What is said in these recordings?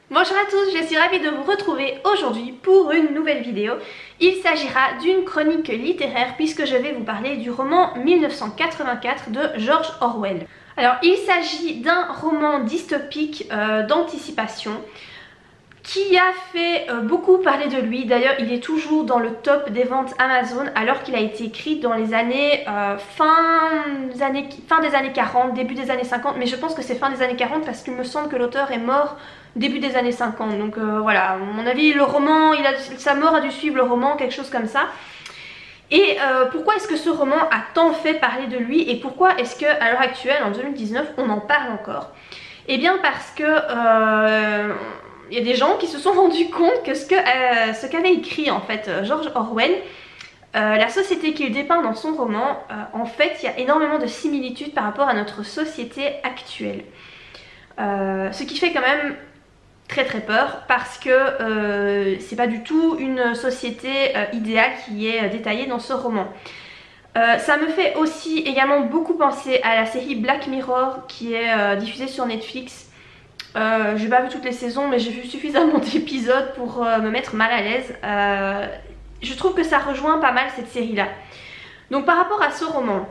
Bonjour à tous, je suis ravie de vous retrouver aujourd'hui pour une nouvelle vidéo. Il s'agira d'une chronique littéraire puisque je vais vous parler du roman 1984 de George Orwell. Alors il s'agit d'un roman dystopique d'anticipation qui a fait beaucoup parler de lui. D'ailleurs il est toujours dans le top des ventes Amazon alors qu'il a été écrit dans les années fin des années 40, début des années 50, mais je pense que c'est fin des années 40 parce qu'il me semble que l'auteur est mort début des années 50, donc voilà, à mon avis le roman, sa mort a dû suivre le roman, quelque chose comme ça. Et pourquoi est-ce que ce roman a tant fait parler de lui et pourquoi est-ce que à l'heure actuelle, en 2019, on en parle encore? Eh bien parce que il y a des gens qui se sont rendus compte que ce qu'avait écrit en fait George Orwell, la société qu'il dépeint dans son roman, en fait il y a énormément de similitudes par rapport à notre société actuelle. Ce qui fait quand même très peur parce que c'est pas du tout une société idéale qui est détaillée dans ce roman. Ça me fait aussi également beaucoup penser à la série Black Mirror qui est diffusée sur Netflix. J'ai pas vu toutes les saisons mais j'ai vu suffisamment d'épisodes pour me mettre mal à l'aise. Je trouve que ça rejoint pas mal cette série là. Donc par rapport à ce roman,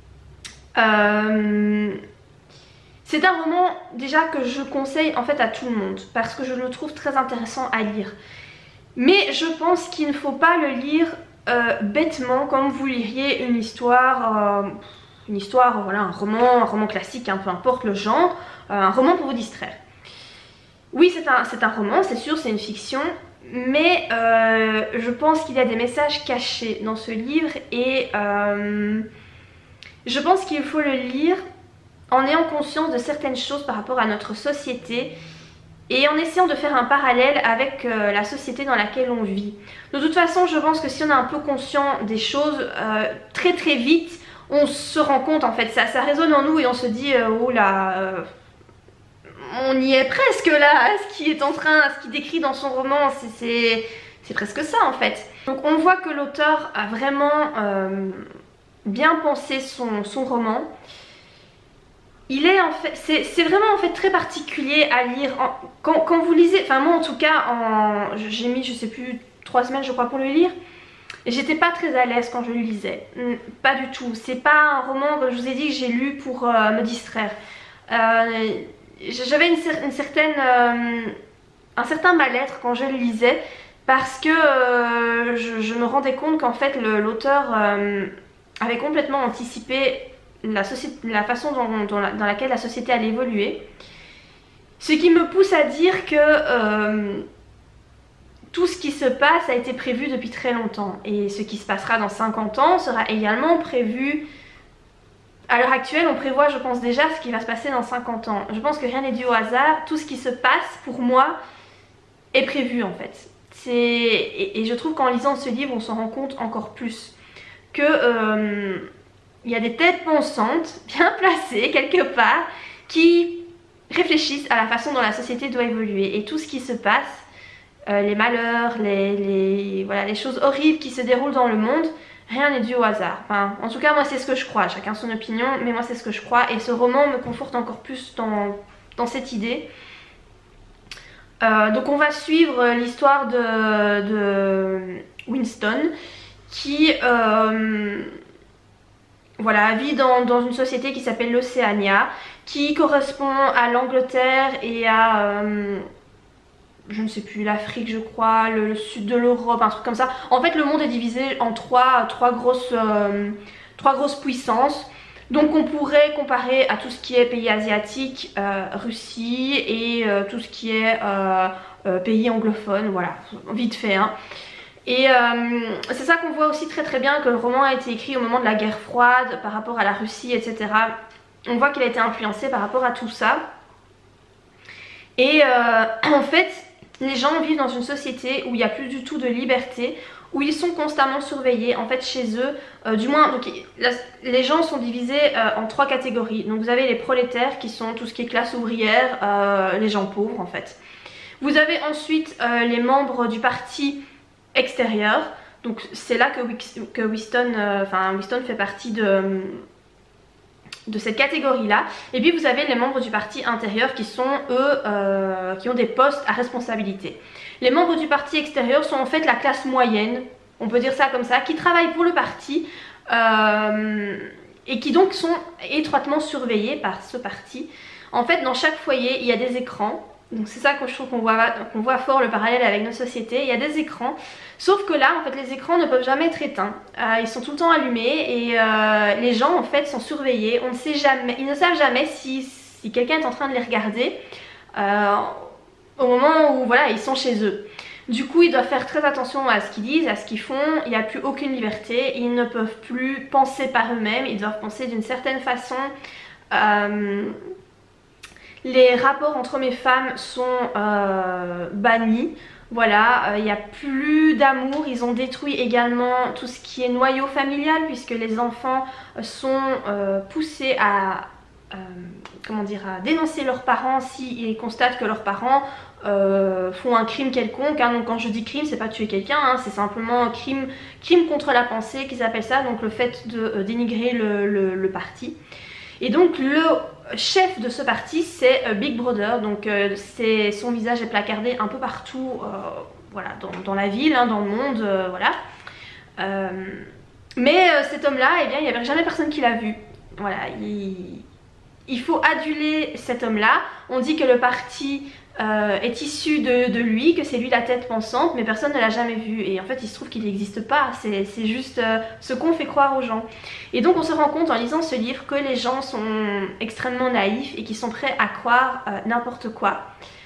c'est un roman déjà que je conseille en fait à tout le monde parce que je le trouve très intéressant à lire. Mais je pense qu'il ne faut pas le lire bêtement comme vous liriez une histoire, voilà, un roman classique, hein, peu importe le genre, un roman pour vous distraire. Oui, c'est un roman, c'est sûr, c'est une fiction, mais je pense qu'il y a des messages cachés dans ce livre et je pense qu'il faut le lire en ayant conscience de certaines choses par rapport à notre société et en essayant de faire un parallèle avec la société dans laquelle on vit. De toute façon, je pense que si on est un peu conscient des choses très vite, on se rend compte en fait, ça résonne en nous et on se dit oh là, on y est presque là, ce qu'il décrit dans son roman, c'est presque ça en fait. Donc on voit que l'auteur a vraiment bien pensé son roman. Il est en fait, c'est vraiment en fait très particulier à lire quand vous lisez, enfin moi en tout cas, j'ai mis je sais plus 3 semaines je crois pour le lire. Et j'étais pas très à l'aise quand je le lisais, pas du tout. C'est pas un roman que je vous ai dit que j'ai lu pour me distraire. J'avais un certain mal-être quand je le lisais parce que je me rendais compte qu'en fait l'auteur avait complètement anticipé la façon dans laquelle la société allait évoluer. Ce qui me pousse à dire que tout ce qui se passe a été prévu depuis très longtemps. Et ce qui se passera dans 50 ans sera également prévu. À l'heure actuelle, on prévoit, je pense déjà, ce qui va se passer dans 50 ans. Je pense que rien n'est dû au hasard. Tout ce qui se passe, pour moi, est prévu en fait. Et je trouve qu'en lisant ce livre, on s'en rend compte encore plus. Que il y a des têtes pensantes, bien placées quelque part, qui réfléchissent à la façon dont la société doit évoluer. Et tout ce qui se passe, les malheurs, voilà, les choses horribles qui se déroulent dans le monde, rien n'est dû au hasard. Enfin, en tout cas, moi c'est ce que je crois, chacun son opinion, mais moi c'est ce que je crois. Et ce roman me conforte encore plus dans cette idée. Donc on va suivre l'histoire de Winston qui voilà, vit dans une société qui s'appelle l'Océania, qui correspond à l'Angleterre et à je ne sais plus, l'Afrique je crois, le sud de l'Europe, un truc comme ça. En fait le monde est divisé en trois grosses puissances. Donc on pourrait comparer à tout ce qui est pays asiatique, Russie et tout ce qui est pays anglophone, voilà, vite fait hein. Et c'est ça qu'on voit aussi très bien, que le roman a été écrit au moment de la guerre froide par rapport à la Russie, etc. On voit qu'il a été influencé par rapport à tout ça. Et en fait, les gens vivent dans une société où il n'y a plus du tout de liberté, où ils sont constamment surveillés. En fait, chez eux, du moins, donc, les gens sont divisés en 3 catégories. Donc vous avez les prolétaires qui sont tout ce qui est classe ouvrière, les gens pauvres en fait. Vous avez ensuite les membres du parti extérieur, donc c'est là que Winston fait partie de cette catégorie-là. Et puis vous avez les membres du parti intérieur qui sont eux, qui ont des postes à responsabilité. Les membres du parti extérieur sont en fait la classe moyenne, on peut dire ça comme ça, qui travaillent pour le parti et qui donc sont étroitement surveillés par ce parti. En fait, dans chaque foyer, il y a des écrans. Donc c'est ça que je trouve qu'on voit fort le parallèle avec notre société. Il y a des écrans, sauf que là, en fait, les écrans ne peuvent jamais être éteints. Ils sont tout le temps allumés et les gens, en fait, sont surveillés. On ne sait jamais, ils ne savent jamais si quelqu'un est en train de les regarder au moment où, voilà, ils sont chez eux. Du coup, ils doivent faire très attention à ce qu'ils disent, à ce qu'ils font. Il n'y a plus aucune liberté. Ils ne peuvent plus penser par eux-mêmes. Ils doivent penser d'une certaine façon. Les rapports entre hommes et femmes sont bannis. Voilà, il n'y a plus d'amour. Ils ont détruit également tout ce qui est noyau familial, puisque les enfants sont poussés à dénoncer leurs parents s'ils constatent que leurs parents font un crime quelconque. Hein. Donc quand je dis crime, c'est pas tuer quelqu'un, hein, c'est simplement un crime contre la pensée qu'ils appellent ça, donc le fait de dénigrer le parti. Et donc le chef de ce parti c'est Big Brother, donc son visage est placardé un peu partout voilà, dans la ville, hein, dans le monde, voilà. Mais cet homme-là, eh bien, il n'y avait jamais personne qui l'a vu. Voilà, il faut aduler cet homme-là. On dit que le parti est issu de lui, que c'est lui la tête pensante, mais personne ne l'a jamais vu. Et en fait, il se trouve qu'il n'existe pas. C'est juste ce qu'on fait croire aux gens. Et donc, on se rend compte en lisant ce livre que les gens sont extrêmement naïfs et qu'ils sont prêts à croire n'importe quoi.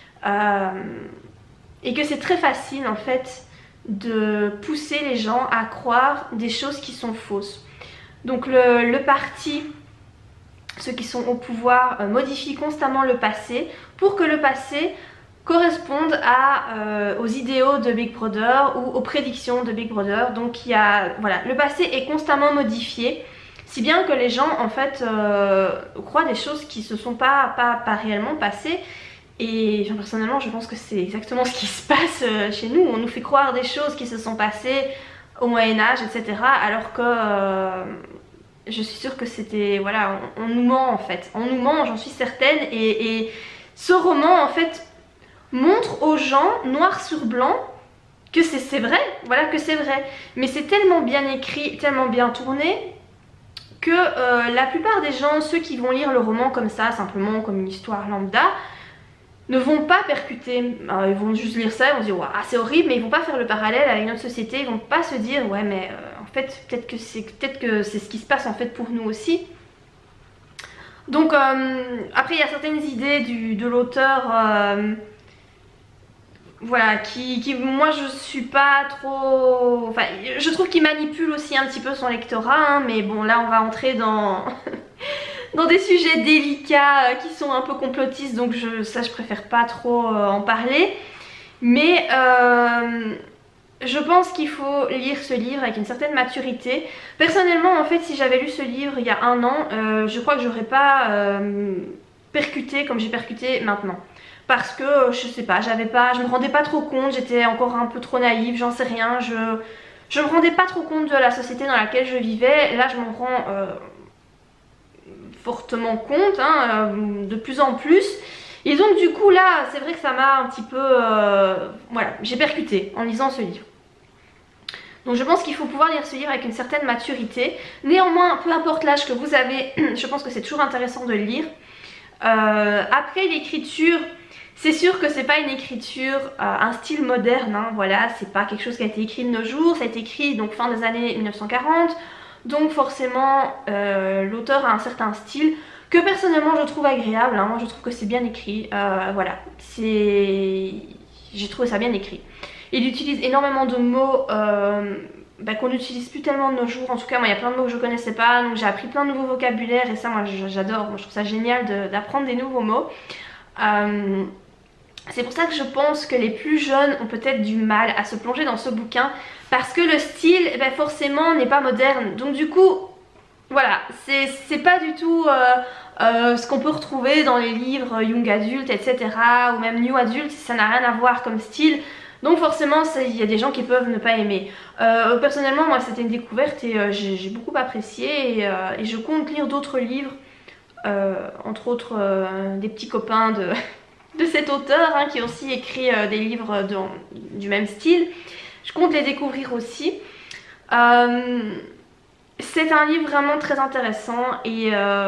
Et que c'est très facile, en fait, de pousser les gens à croire des choses qui sont fausses. Donc, le parti, ceux qui sont au pouvoir, modifient constamment le passé pour que le passé corresponde aux idéaux de Big Brother ou aux prédictions de Big Brother. Donc voilà, le passé est constamment modifié, si bien que les gens en fait croient des choses qui se sont pas réellement passées. Et enfin, personnellement je pense que c'est exactement ce qui se passe chez nous. On nous fait croire des choses qui se sont passées au Moyen-Âge, etc. alors que je suis sûre que c'était, voilà, on nous ment en fait. On nous ment, j'en suis certaine. Et ce roman en fait montre aux gens, noir sur blanc, que c'est vrai, voilà, que c'est vrai. Mais c'est tellement bien écrit, tellement bien tourné, que la plupart des gens, ceux qui vont lire le roman comme ça, simplement comme une histoire lambda, ne vont pas percuter. Alors, ils vont juste lire ça, ils vont se dire, waouh, c'est horrible, mais ils vont pas faire le parallèle avec notre société, ils vont pas se dire, ouais, mais en fait, peut-être que c'est ce qui se passe en fait pour nous aussi. Donc, après, il y a certaines idées de l'auteur, voilà, qui moi je suis pas trop... Enfin, je trouve qu'il manipule aussi un petit peu son lectorat, hein, mais bon, là on va entrer dans... dans des sujets délicats qui sont un peu complotistes, donc ça je préfère pas trop en parler. Mais je pense qu'il faut lire ce livre avec une certaine maturité. Personnellement, en fait, si j'avais lu ce livre il y a un an, je crois que j'aurais pas percuté comme j'ai percuté maintenant. Parce que, je sais pas, je me rendais pas trop compte, j'étais encore un peu trop naïve, j'en sais rien. Je me rendais pas trop compte de la société dans laquelle je vivais. Là, je m'en rends fortement compte, hein, de plus en plus. Et donc du coup là c'est vrai que ça m'a un petit peu voilà, j'ai percuté en lisant ce livre. Donc je pense qu'il faut pouvoir lire ce livre avec une certaine maturité. Néanmoins, peu importe l'âge que vous avez, je pense que c'est toujours intéressant de le lire. Après l'écriture, c'est sûr que c'est pas une écriture, un style moderne, hein, voilà, c'est pas quelque chose qui a été écrit de nos jours, ça a été écrit donc fin des années 1940. Donc forcément l'auteur a un certain style que personnellement je trouve agréable, hein. Moi je trouve que c'est bien écrit, voilà, j'ai trouvé ça bien écrit. Il utilise énormément de mots qu'on n'utilise plus tellement de nos jours. En tout cas moi il y a plein de mots que je connaissais pas, donc j'ai appris plein de nouveaux vocabulaires et ça moi j'adore, moi je trouve ça génial d'apprendre des nouveaux mots. C'est pour ça que je pense que les plus jeunes ont peut-être du mal à se plonger dans ce bouquin, parce que le style forcément n'est pas moderne. Donc du coup voilà, c'est pas du tout ce qu'on peut retrouver dans les livres Young Adult, etc. ou même New Adult, ça n'a rien à voir comme style. Donc forcément il y a des gens qui peuvent ne pas aimer. Personnellement moi c'était une découverte et j'ai beaucoup apprécié et je compte lire d'autres livres entre autres des petits copains de cet auteur hein, qui a aussi écrit des livres du même style. Je compte les découvrir aussi. C'est un livre vraiment très intéressant et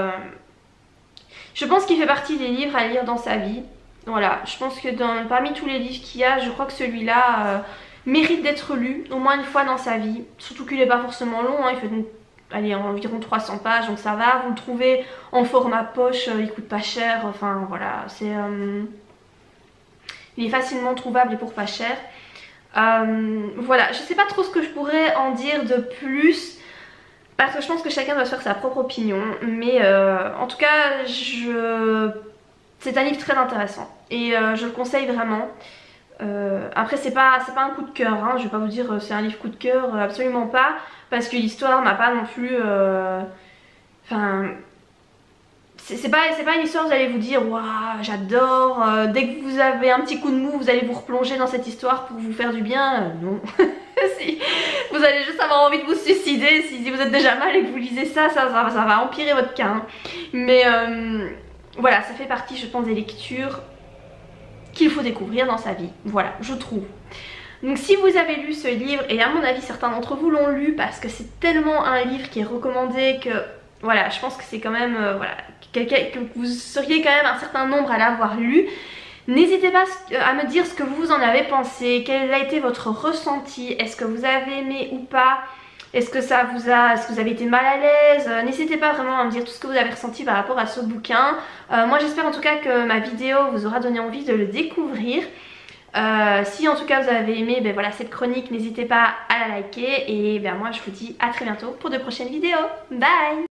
je pense qu'il fait partie des livres à lire dans sa vie. Voilà, je pense que parmi tous les livres qu'il y a, je crois que celui-là mérite d'être lu au moins une fois dans sa vie. Surtout qu'il n'est pas forcément long, hein, il fait allez, environ 300 pages, donc ça va. Vous le trouvez en format poche, il coûte pas cher, enfin voilà, il est facilement trouvable et pour pas cher. Voilà, je sais pas trop ce que je pourrais en dire de plus parce que je pense que chacun doit se faire sa propre opinion, mais en tout cas c'est un livre très intéressant et je le conseille vraiment. Après c'est pas un coup de cœur, hein, je vais pas vous dire c'est un livre coup de cœur, absolument pas, parce que l'histoire m'a pas non plus enfin c'est pas une histoire où vous allez vous dire waouh j'adore, dès que vous avez un petit coup de mou vous allez vous replonger dans cette histoire pour vous faire du bien, non. Si vous allez juste avoir envie de vous suicider si vous êtes déjà mal et que vous lisez ça va empirer votre cas hein. Mais voilà, ça fait partie je pense des lectures qu'il faut découvrir dans sa vie, voilà, je trouve. Donc si vous avez lu ce livre, et à mon avis certains d'entre vous l'ont lu parce que c'est tellement un livre qui est recommandé que voilà, je pense que c'est quand même voilà, que vous seriez quand même un certain nombre à l'avoir lu. N'hésitez pas à me dire ce que vous en avez pensé, quel a été votre ressenti, est-ce que vous avez aimé ou pas, est-ce que vous avez été mal à l'aise, n'hésitez pas vraiment à me dire tout ce que vous avez ressenti par rapport à ce bouquin. Moi j'espère en tout cas que ma vidéo vous aura donné envie de le découvrir. Si en tout cas vous avez aimé ben voilà, cette chronique, n'hésitez pas à la liker et ben moi je vous dis à très bientôt pour de prochaines vidéos. Bye!